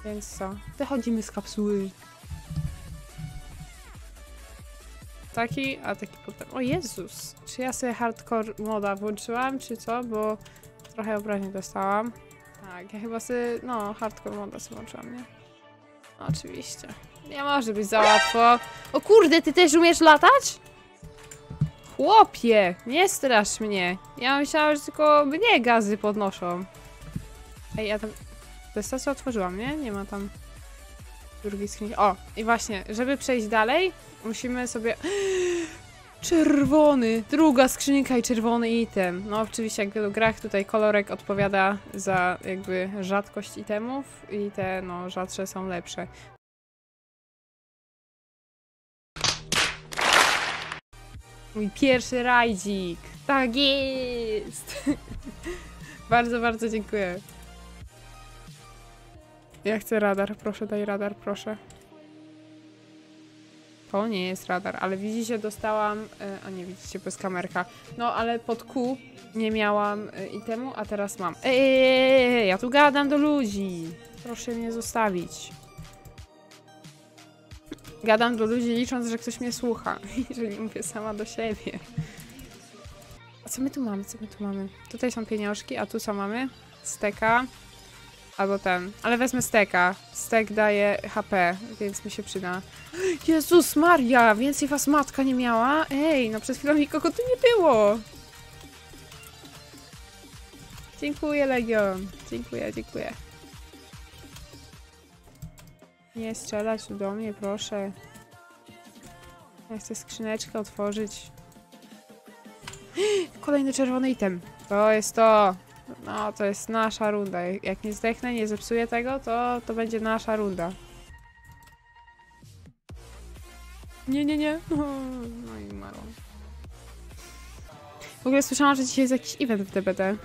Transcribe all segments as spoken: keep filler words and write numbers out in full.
Więc co? Wychodzimy z kapsuły. Taki, a taki potem... O Jezus! Czy ja sobie hardcore moda włączyłam, czy co? Bo trochę obraźnie dostałam. Tak, ja chyba sobie... No, hardcore moda sobie włączyłam, nie? No, oczywiście. Nie może być za łatwo. O kurde, ty też umiesz latać? Chłopie! Nie strasz mnie. Ja myślałam, że tylko mnie gazy podnoszą. Ej, ja tam... Testację otworzyłam, nie? Nie ma tam... drugiej skrzynki. O! I właśnie, żeby przejść dalej, musimy sobie... Czerwony! Druga skrzynka i czerwony item. No oczywiście jak w wielu grach tutaj kolorek odpowiada za jakby rzadkość itemów i te no rzadsze są lepsze. Mój pierwszy rajdzik! Tak jest! Bardzo, bardzo dziękuję. Ja chcę radar, proszę daj radar, proszę. To nie jest radar, ale widzicie, dostałam... A nie, widzicie, bez kamerka. No, ale pod Q nie miałam itemu, a teraz mam. Ej, ej, ej, ja tu gadam do ludzi. Proszę mnie zostawić. Gadam do ludzi, licząc, że ktoś mnie słucha. Jeżeli mówię sama do siebie. A co my tu mamy? Co my tu mamy? Tutaj są pieniążki, a tu co mamy? Steka. Albo ten. Ale wezmę steka. Stek daje H P, więc mi się przyda. Jezus Maria! Więcej was matka nie miała? Ej, no przed chwilą nikogo tu nie było. Dziękuję, Legion. Dziękuję, dziękuję. Nie strzelać tu do mnie, proszę. Ja chcę skrzyneczkę otworzyć. Kolejny czerwony item. To jest to. No, to jest nasza runda. Jak nie zdechnę, nie zepsuję tego, to to będzie nasza runda. Nie, nie, nie. No i umarłam. W ogóle słyszałam, że dzisiaj jest jakiś event w D B D.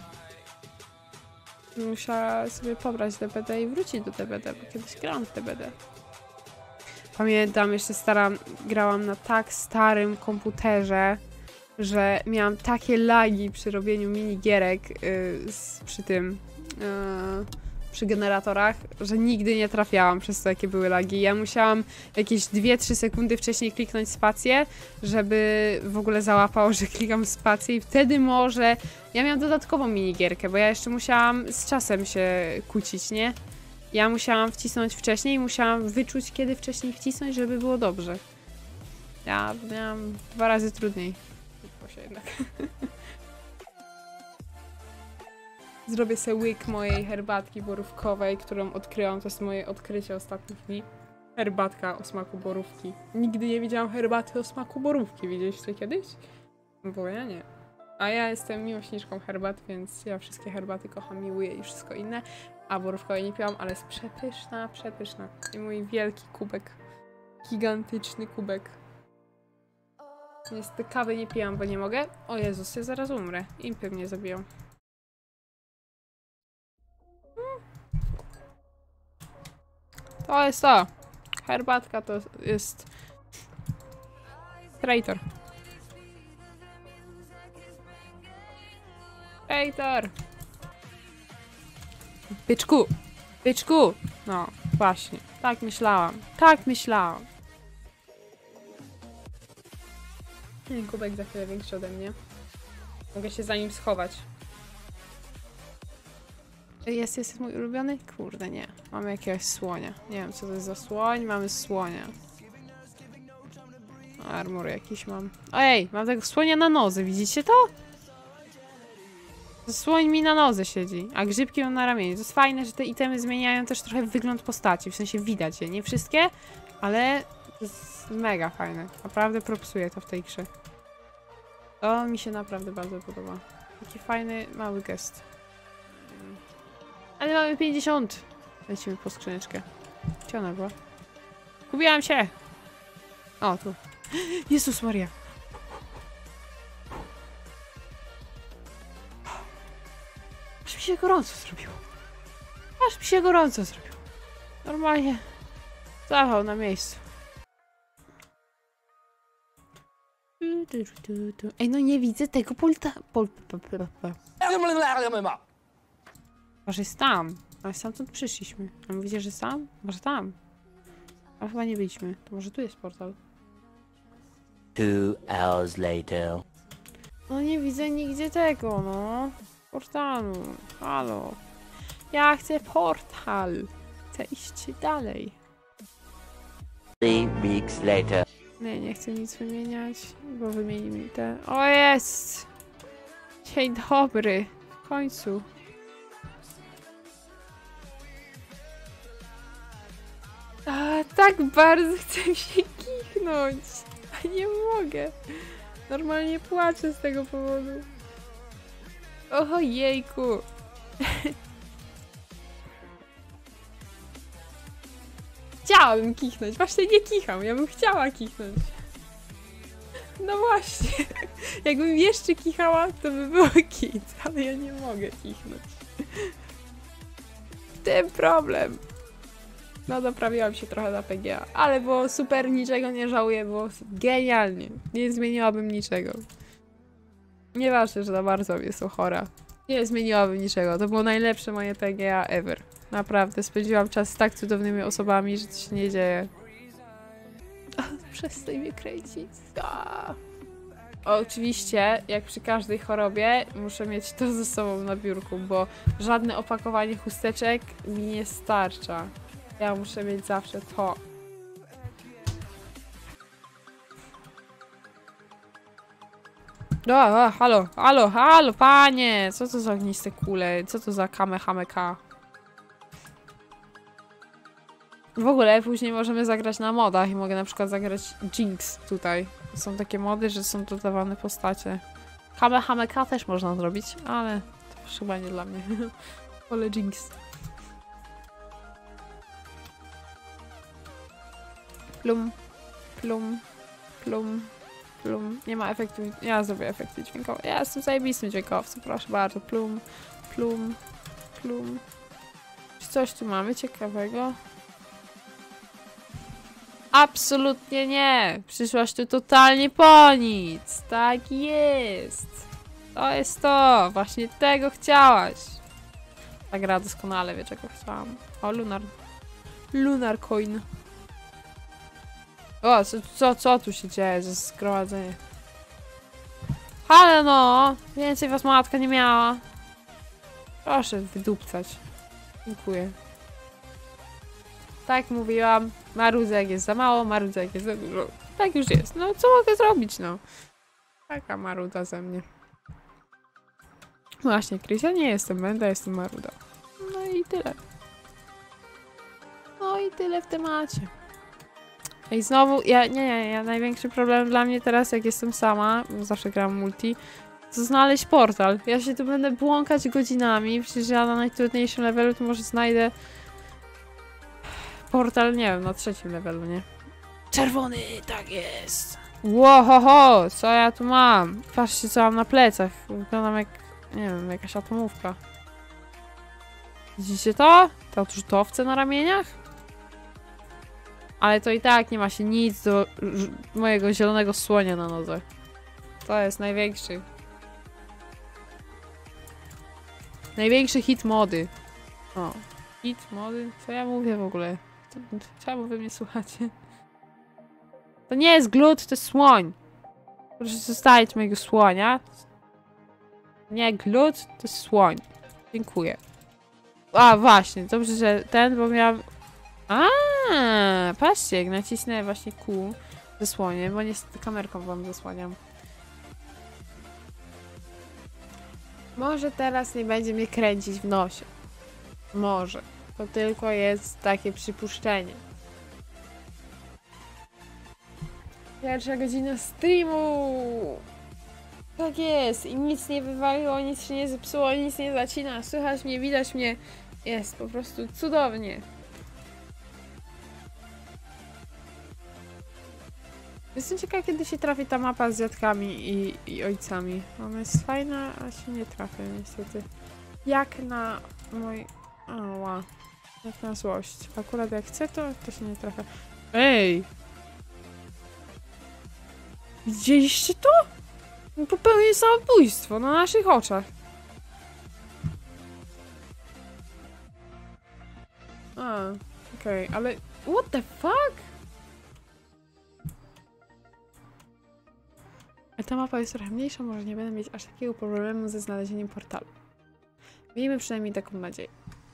Musiała sobie pobrać D B D i wrócić do D B D, bo kiedyś grałam w D B D. Pamiętam, jeszcze staram, grałam na tak starym komputerze, że miałam takie lagi przy robieniu minigierek yy, z, przy tym, yy, przy generatorach, że nigdy nie trafiałam przez to, jakie były lagi. Ja musiałam jakieś dwie trzy sekundy wcześniej kliknąć spację, żeby w ogóle załapało, że klikam spację i wtedy może... Ja miałam dodatkową minigierkę, bo ja jeszcze musiałam z czasem się kłócić, nie? Ja musiałam wcisnąć wcześniej i musiałam wyczuć, kiedy wcześniej wcisnąć, żeby było dobrze. Ja miałam dwa razy trudniej. Się jednak. Zrobię sobie łyk mojej herbatki borówkowej, którą odkryłam. To jest moje odkrycie ostatnich dni. Herbatka o smaku borówki. Nigdy nie widziałam herbaty o smaku borówki. Widzieliście kiedyś? Bo ja nie. A ja jestem miłośniczką herbat, więc ja wszystkie herbaty kocham, miłuję i wszystko inne. A borówkowej nie piłam, ale jest przepyszna, przepyszna. I mój wielki kubek. Gigantyczny kubek. Niestety kawy nie pijam, bo nie mogę. O Jezus, ja zaraz umrę. Impy mnie zabiją. To jest to. Herbatka to jest... Traitor. Traitor. Byczku. Byczku. No, właśnie. Tak myślałam. Tak myślałam. Ten kubek za chwilę większy ode mnie. Mogę się za nim schować. Jest, jest mój ulubiony? Kurde, nie. Mamy jakiegoś słonia. Nie wiem, co to jest za słoń. Mamy słonia. Armor jakiś mam. Ej, mam tego słonia na nodze. Widzicie to? Słoń mi na nodze siedzi, a grzybki mam na ramieniu. To jest fajne, że te itemy zmieniają też trochę wygląd postaci. W sensie widać je. Nie wszystkie, ale to jest mega fajne. Naprawdę propsuję to w tej grze. To mi się naprawdę bardzo podoba. Taki fajny, mały gest. Ale mamy pięćdziesiąt. Lecimy po skrzyneczkę. Gdzie ona była? Gubiłam się! O, tu. Jezus Maria! Aż mi się gorąco zrobiło. Aż mi się gorąco zrobiło. Normalnie zawał na miejscu. Ej, no nie widzę tego polta... Pol... Może jest tam. Ale stamtąd przyszliśmy. A mówicie, że sam? Może tam? A chyba nie byliśmy. To może tu jest portal. Two hours later. No nie widzę nigdzie tego, no. Portalu. Halo. Ja chcę portal. Chcę iść dalej. Three weeks later. Nie, nie chcę nic wymieniać, bo wymieni mi te... O, jest! Dzień dobry. W końcu. A, tak bardzo chcę się kichnąć. A nie mogę. Normalnie płaczę z tego powodu. O jejku. Chciałabym kichnąć. Właśnie nie kicham. Ja bym chciała kichnąć. No właśnie. Jakbym jeszcze kichała, to by było kit. Ale ja nie mogę kichnąć. W tym problem. No doprawiłam się trochę na P G A. Ale było super, niczego nie żałuję. Było genialnie. Nie zmieniłabym niczego. Nieważne, że za bardzo jestem chora. Nie zmieniłabym niczego. To było najlepsze moje P G A ever. Naprawdę, spędziłam czas z tak cudownymi osobami, że to się nie dzieje. Przestań mnie kręcić. A. Oczywiście, jak przy każdej chorobie, muszę mieć to ze sobą na biurku, bo żadne opakowanie chusteczek mi nie starcza. Ja muszę mieć zawsze to. O, o, halo, halo, halo, panie! Co to za ogniste kule? Co to za kamehameha? W ogóle później możemy zagrać na modach i mogę na przykład zagrać Jinx tutaj. Są takie mody, że są dodawane postacie. Kamehameha też można zrobić, ale to chyba nie dla mnie. Wolę Jinx. Plum, plum, plum, plum. Nie ma efektu. Ja zrobię efekty dźwiękowe. Ja jestem zajebistym dźwiękowcem, proszę bardzo. Plum, plum, plum. Czy coś tu mamy ciekawego? Absolutnie nie! Przyszłaś tu totalnie po nic! Tak jest! To jest to! Właśnie tego chciałaś! Ta gra doskonale wie, czego chciałam. O, Lunar. Lunar Coin. O, co, co, co tu się dzieje za zgromadzenie? Ale no! Więcej was matka nie miała. Proszę wydupcać. Dziękuję. Tak mówiłam, marudzek jest za mało, marudzek jest za dużo. Tak już jest. No co mogę zrobić, no? Taka maruda ze mnie. Właśnie, Krysia nie jestem, będę, jestem maruda. No i tyle. No i tyle w temacie. I znowu, ja, nie, nie, ja, największy problem dla mnie teraz, jak jestem sama, bo zawsze gram multi, to znaleźć portal. Ja się tu będę błąkać godzinami, przecież ja na najtrudniejszym levelu to może znajdę portal, nie wiem, na trzecim levelu, nie? Czerwony, tak jest! Łohoho, co ja tu mam? Patrzcie, co mam na plecach. Wyglądam jak, nie wiem, jakaś atomówka. Widzicie to? Te odrzutowce na ramieniach? Ale to i tak nie ma się nic do mojego zielonego słonia na nodze. To jest największy. Największy hit mody. O, hit mody? Co ja mówię w ogóle? Czemu wy mnie słuchacie? To nie jest glut, to jest słoń. Proszę zostawić mojego słonia. Nie glut, to jest słoń. Dziękuję. A, właśnie, dobrze, że ten, bo miałam... A, patrzcie, jak nacisnę właśnie Q ze słoniem, bo niestety kamerką wam zasłaniam. Może teraz nie będzie mnie kręcić w nosie. Może. To tylko jest takie przypuszczenie. Pierwsza godzina streamu! Tak jest. I nic nie wywaliło, nic się nie zepsuło, nic nie zacina. Słychać mnie, widać mnie. Jest po prostu cudownie. Jestem ciekawa, kiedy się trafi ta mapa z dziadkami i, i ojcami. Ona jest fajna, a się nie trafia niestety. Jak na mój... Ała. Jak na złość. Akurat jak chcę, to, to się nie trafia. Ej! Widzieliście to? Popełnił samobójstwo na naszych oczach. Okej, okay, ale... What the fuck? A ta mapa jest trochę mniejsza, może nie będę mieć aż takiego problemu ze znalezieniem portalu. Miejmy przynajmniej taką nadzieję.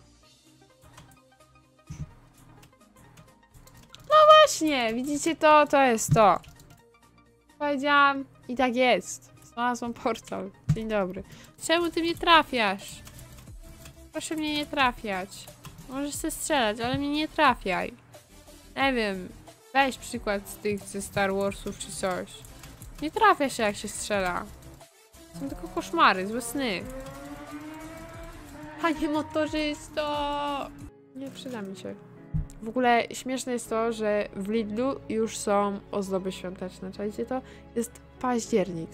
No właśnie, widzicie to? To jest to. Powiedziałam i tak jest. Znalazłam portal. Dzień dobry. Czemu ty mnie trafiasz? Proszę mnie nie trafiać. Możesz sobie strzelać, ale mnie nie trafiaj. Nie wiem. Weź przykład z tych ze Star Warsów czy coś. Nie trafia się jak się strzela. Są tylko koszmary, złe sny. Panie motorzysto! Nie przyda mi się. W ogóle śmieszne jest to, że w Lidlu już są ozdoby świąteczne. Czajcie to? Jest październik.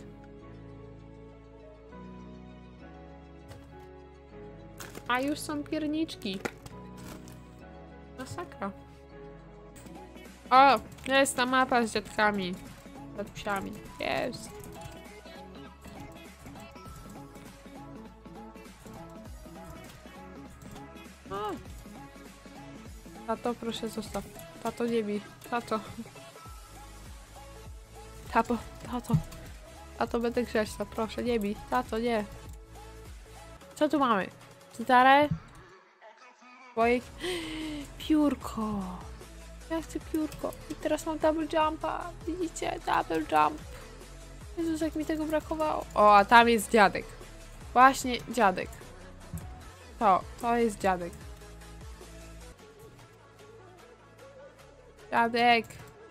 A już są pierniczki. Masakra. O! Jest ta mapa z dziadkami. Tatusiami. Jest. O! Tato, proszę zostaw. Tato, nie bij. Tato. Tato, tato. Tato, będę grzeczna. Proszę, nie bij. Tato, nie. Co tu mamy? Gitarę? Twoje... Piórko. Ja chcę piórko. I teraz mam double jumpa. Widzicie? Double jump. Jezus, jak mi tego brakowało. O, a tam jest dziadek. Właśnie dziadek. To, to jest dziadek. Dziadek.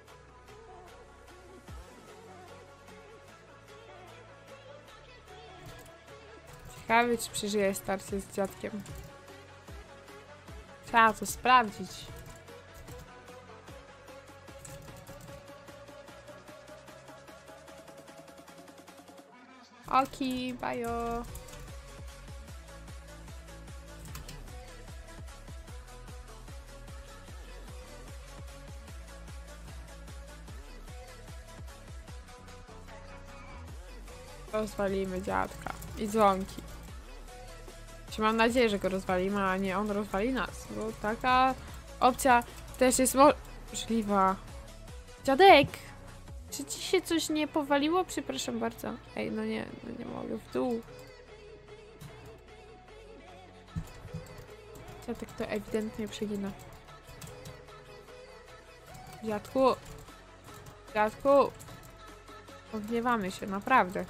Ciekawe, czy przeżyje starcie z dziadkiem. Trzeba to sprawdzić. Oki, bajo. Rozwalimy dziadka i dzwonki. Mam nadzieję, że go rozwalimy, a nie on rozwali nas, bo taka opcja też jest możliwa. Dziadek! Czy ci się coś nie powaliło? Przepraszam bardzo. Ej, no nie, no nie mogę. W dół. Dziadek to ewidentnie przegina. Dziadku! Dziadku! Ogniewamy się, naprawdę.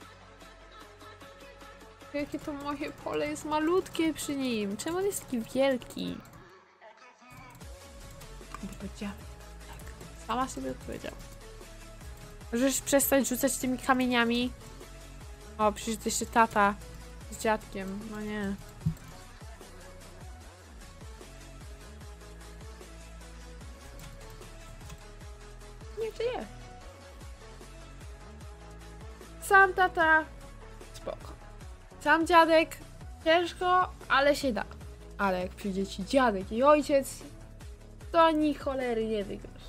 Jakie to moje pole jest malutkie przy nim. Czemu on jest taki wielki? Bo to dziadek. Tak. Sama sobie odpowiedziała. Możesz przestać rzucać tymi kamieniami? O, przecież to jeszcze tata z dziadkiem. No nie. Nie żyje. Sam tata. Spoko. Sam dziadek. Ciężko, ale się da. Ale jak przyjdzie ci dziadek i ojciec, to ani cholery nie wygrasz.